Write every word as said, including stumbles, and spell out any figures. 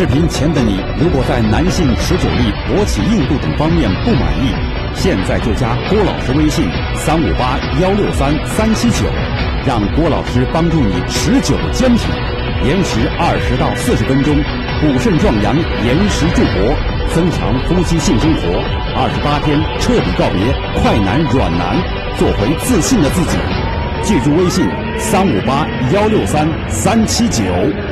视频前的你，如果在男性持久力、勃起硬度等方面不满意，现在就加郭老师微信三五八幺六三三七九，让郭老师帮助你持久坚挺，延时二十到四十分钟，补肾壮阳，延时助勃，增强夫妻性生活，二十八天彻底告别快男软男，做回自信的自己。记住微信三五八幺六三三七九。